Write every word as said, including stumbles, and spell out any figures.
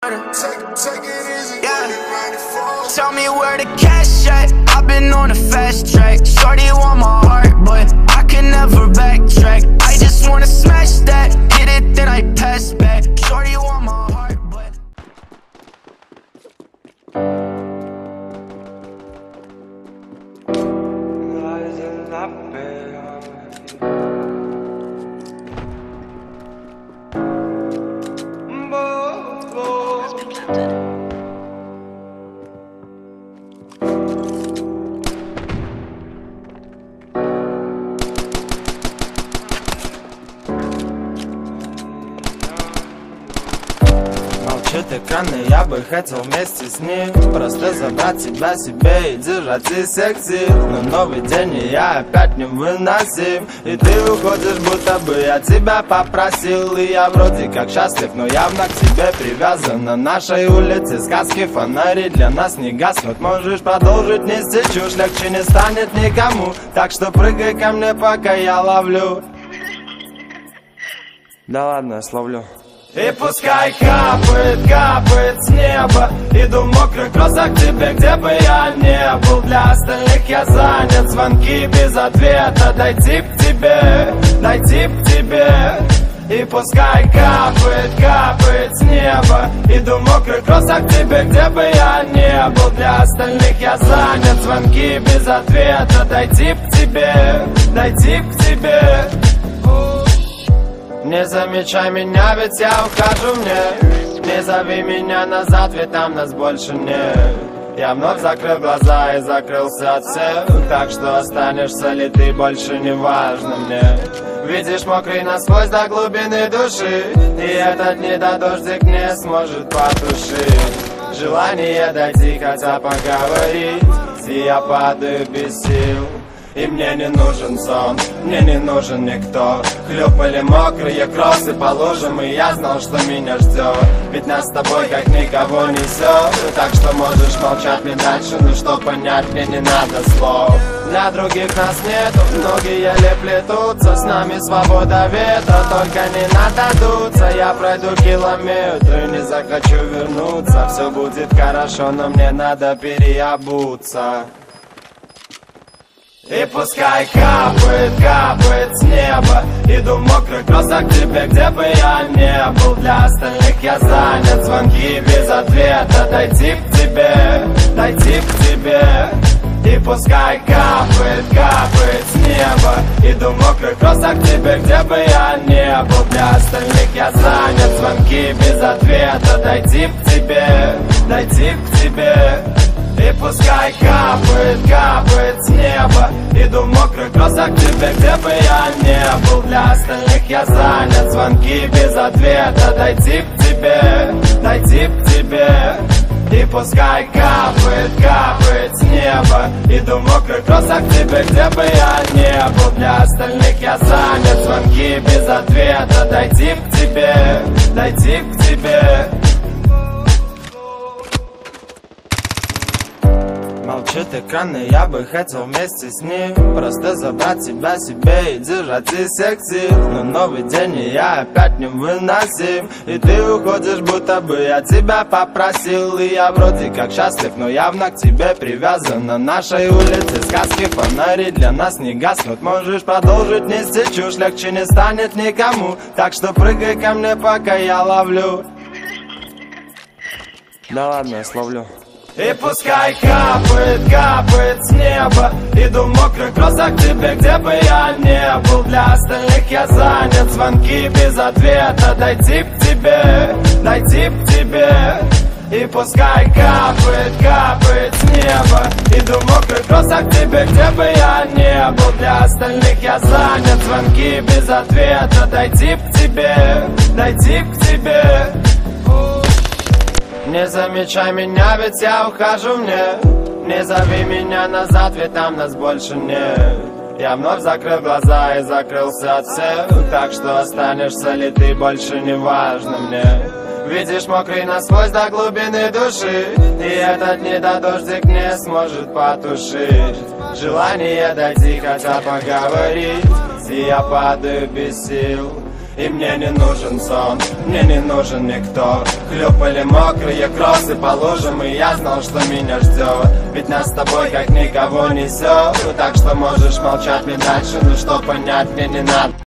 Yeah. Tell me where the cash at. I've been on a fast track. Shorty want my heart, but I can never backtrack. I just wanna smash that. Hit it, then I pass back. Shorty want my heart, but Молчит экраны, я бы хотел вместе с ним просто забрать тебя себе и держать из всех сил. Но новый день, и я опять невыносим. И ты уходишь, будто бы я тебя попросил. И я вроде как счастлив, но явно к тебе привязан. На нашей улице сказки, фонари для нас не гаснут. Можешь продолжить нести чушь, легче не станет никому. Так что прыгай ко мне, пока я ловлю. Да ладно, я словлю. И пускай капает, капает с неба. Иду в мокрых кроссах к тебе, где бы я не был. Для остальных я занят, звонки без ответа. Дойти к тебе, дойти к тебе. И пускай капает, капает с неба. Иду в мокрых кроссах к тебе, где бы я не был. Для остальных я занят, звонки без ответа. Дойти к тебе, дойти к тебе. Не замечай меня, ведь я ухожу мне. Не зови меня назад, ведь там нас больше нет. Я вновь закрыл глаза и закрылся от всех. Так что останешься ли ты, больше не важно мне. Видишь, мокрый насквозь до глубины души. И этот недодождик не сможет потушить желание дойти, хотя поговорить. И я падаю без сил. И мне не нужен сон, мне не нужен никто. Хлюпали мокрые кроссы по лужам, и я знал, что меня ждет. Ведь нас с тобой как никого несет. Так что можешь молчать мне дальше, но что понять, мне не надо слов. Для других нас нету, многие еле плетутся. С нами свобода ветра, только не надо дуться. Я пройду километры, не захочу вернуться. Все будет хорошо, но мне надо переобуться. И пускай капает, капает с неба. Иду в мокрых кроссах к тебе, где бы я не был. Для остальных я занят, звонки без ответа. Дойти к тебе, дойти к тебе. И пускай капает, капает с неба. Иду в мокрых кроссах к тебе, где бы я не был. Для остальных я занят, звонки без ответа. Дойти к тебе, дойти к тебе. И пускай капает, капает с неба. Иду в мокрых кроссах к тебе, где бы я не был. Для остальных я занят, звонки без ответа. Дойти к тебе, дойти к тебе. И пускай капает, капает с неба. Иду в мокрых кроссах к тебе, где бы я не был. Для остальных я занят, звонки без ответа. Дойти к тебе, дойти к тебе. Молчит экран, и я бы хотел вместе с ним просто забрать тебя себе и держать из всех сил. Но новый день, и я опять невыносим. И ты уходишь, будто бы я тебя попросил. И я вроде как счастлив, но явно к тебе привязан. На нашей улице сказки, фонари для нас не гаснут. Можешь продолжить нести чушь, легче не станет никому. Так что прыгай ко мне, пока я ловлю. Да ладно, я словлю. И пускай капает, капает с неба. Иду в мокрых кроссах к тебе, где бы я не был. Для остальных я занят, звонки без ответа. Дойти к тебе, дойти к тебе. И пускай капает, капает с неба. Иду в мокрых кроссах к тебе, где бы я не был. Для остальных я занят, звонки без ответа. Дойти к тебе, дойти к тебе. Не замечай меня, ведь я ухожу мне. Не зови меня назад, ведь там нас больше нет. Я вновь закрыл глаза и закрылся от всех. Так что останешься ли ты, больше не важно мне. Видишь, мокрый насквозь до глубины души. И этот недодождик не сможет потушить желание дойти, хотя поговорить. И я падаю без сил. И мне не нужен сон, мне не нужен никто. Хлюпали мокрые кроссы по лужам, и я знал, что меня ждет. Ведь нас с тобой как никого несет. Так что можешь молчать мне дальше, но что понять мне не надо.